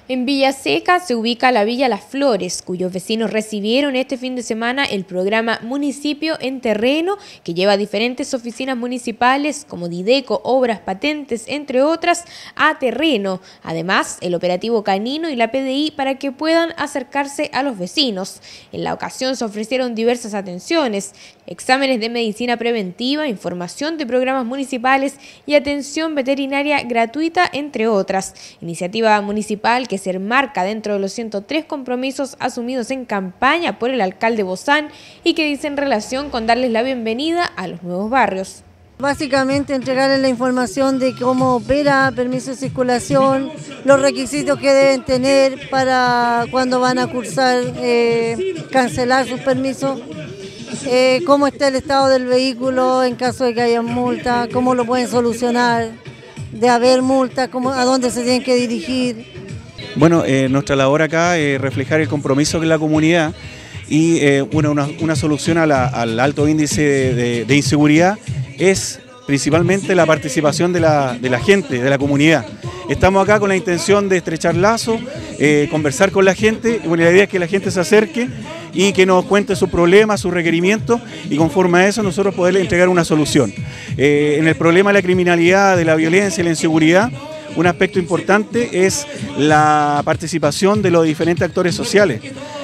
En Villaseca se ubica la Villa Las Flores, cuyos vecinos recibieron este fin de semana el programa Municipio en Terreno, que lleva diferentes oficinas municipales como Dideco, Obras, Patentes, entre otras, a terreno. Además, el operativo canino y la PDI para que puedan acercarse a los vecinos. En la ocasión se ofrecieron diversas atenciones: exámenes de medicina preventiva, información de programas municipales y atención veterinaria gratuita, entre otras. Iniciativa municipal que se enmarca dentro de los 103 compromisos asumidos en campaña por el alcalde Bozán y que dicen relación con darles la bienvenida a los nuevos barrios. Básicamente entregarles la información de cómo opera permiso de circulación, los requisitos que deben tener para cuando van a cursar, cancelar sus permisos, cómo está el estado del vehículo en caso de que haya multa, cómo lo pueden solucionar, de haber multa, a dónde se tienen que dirigir. Bueno, nuestra labor acá es reflejar el compromiso con la comunidad y una solución al alto índice de inseguridad es principalmente la participación de la gente, de la comunidad. Estamos acá con la intención de estrechar lazos, conversar con la gente, y la idea es que la gente se acerque y que nos cuente sus problemas, sus requerimientos, y conforme a eso nosotros poderle entregar una solución. En el problema de la criminalidad, de la violencia y la inseguridad, un aspecto importante es la participación de los diferentes actores sociales,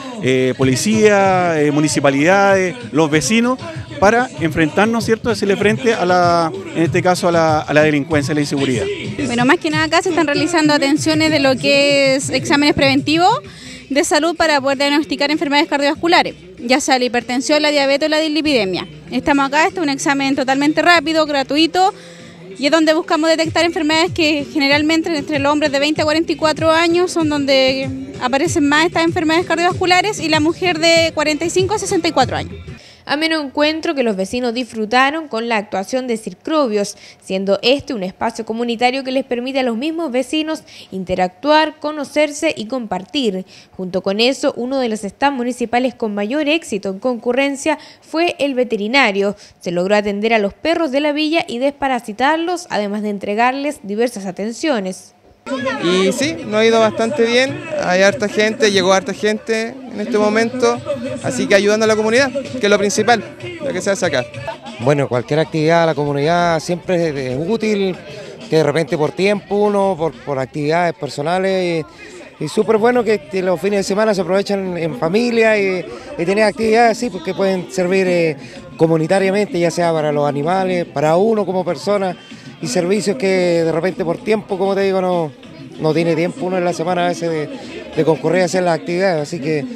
policía, municipalidades, los vecinos, para enfrentarnos, ¿cierto?, hacerle frente en este caso a la delincuencia y la inseguridad. Bueno, más que nada acá se están realizando atenciones de lo que es exámenes preventivos de salud para poder diagnosticar enfermedades cardiovasculares, ya sea la hipertensión, la diabetes o la dislipidemia. Estamos acá, este es un examen totalmente rápido, gratuito, y es donde buscamos detectar enfermedades que generalmente entre los hombres de 20 a 44 años son donde aparecen más estas enfermedades cardiovasculares, y la mujer de 45 a 64 años. Ameno encuentro que los vecinos disfrutaron con la actuación de Circrobios, siendo este un espacio comunitario que les permite a los mismos vecinos interactuar, conocerse y compartir. Junto con eso, uno de los stands municipales con mayor éxito en concurrencia fue el veterinario. Se logró atender a los perros de la villa y desparasitarlos, además de entregarles diversas atenciones. Y sí, nos ha ido bastante bien, hay harta gente, llegó harta gente en este momento, así que ayudando a la comunidad, que es lo principal, lo que se hace acá. Bueno, cualquier actividad a la comunidad siempre es útil, que de repente por tiempo por actividades personales, y súper bueno que los fines de semana se aprovechan en familia y tener actividades así, porque pueden servir comunitariamente, ya sea para los animales, para uno como persona, y servicios que de repente por tiempo, como te digo, no tiene tiempo uno en la semana a veces de concurrir a hacer las actividades. Así que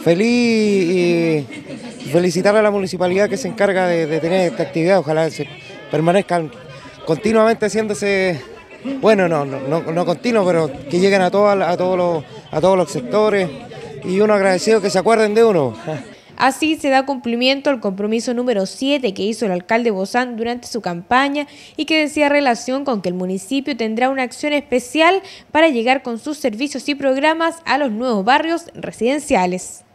feliz y felicitar a la municipalidad que se encarga de tener esta actividad. Ojalá se permanezcan continuamente haciéndose, bueno, no continuo, pero que lleguen a todos los sectores, y uno agradecido que se acuerden de uno. Así se da cumplimiento al compromiso número 7 que hizo el alcalde Bozán durante su campaña y que decía relación con que el municipio tendrá una acción especial para llegar con sus servicios y programas a los nuevos barrios residenciales.